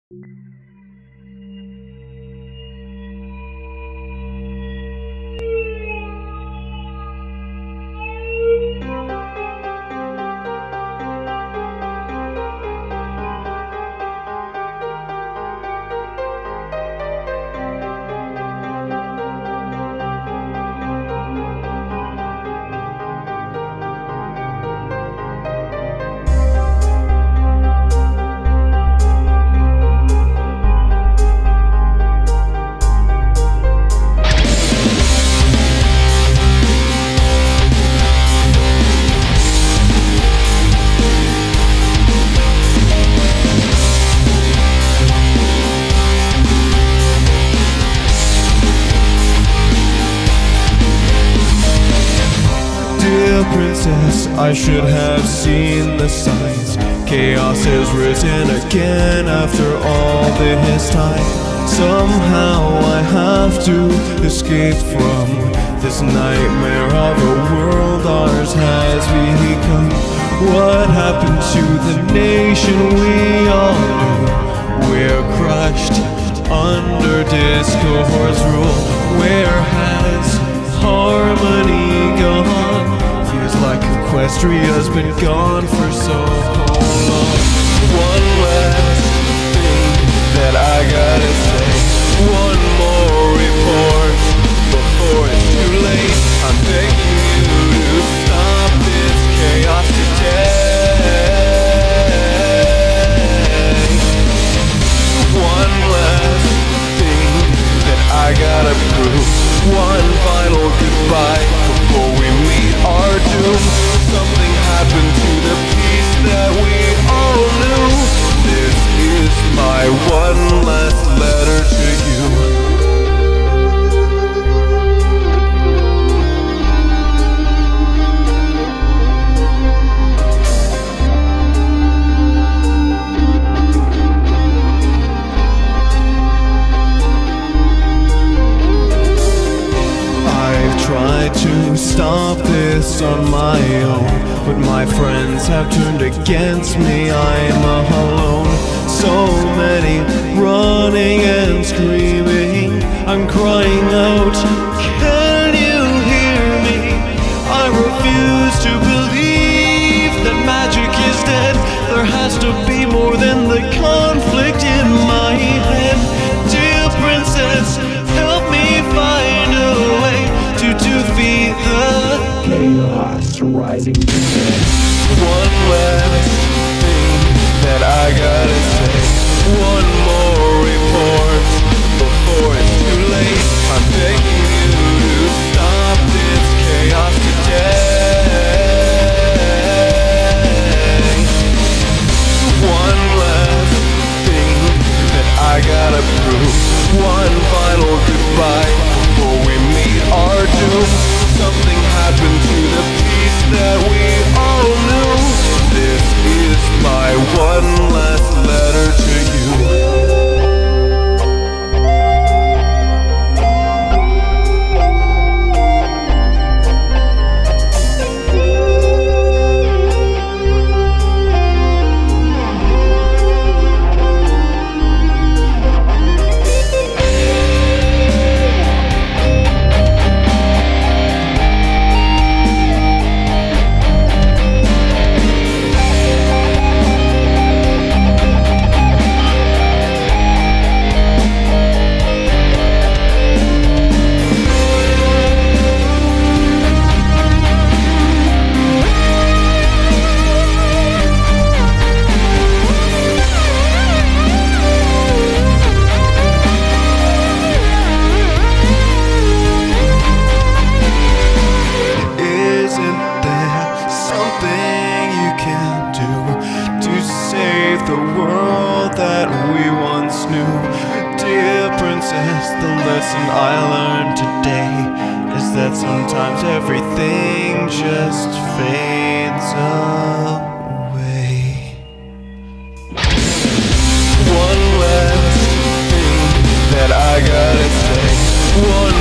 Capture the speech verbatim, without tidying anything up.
Princess, I should have seen the signs. Chaos has risen again after all this time. Somehow I have to escape from this nightmare of a world ours has become. What happened to the nation we all knew? We're crushed under discord's rule. Where has harmony gone? Feels like Equestria's been gone for so long. One last thing that I gotta say. One more report before it's too late. I'm begging you to stop this chaos today. One last thing that I gotta prove. One final goodbye before we meet our doom. Something happened to the peace that we all knew. This is my one last letter to you. Tried to stop this on my own, but my friends have turned against me. I'm alone. So many running and screaming. I'm crying out, can you hear me? I refuse to believe that magic is dead. There has to be more than the conflict in my head. Dear princess, help me find a way to defeat the chaos rising. One last thing that I gotta say. One more report before it's too late. I'm begging you to stop this chaos today. One last thing that I gotta prove. One final goodbye before we meet our doom. Something happened to the peace that we all knew. This is my one last letter to you. I learned today is that sometimes everything just fades away. One last thing that I gotta say. One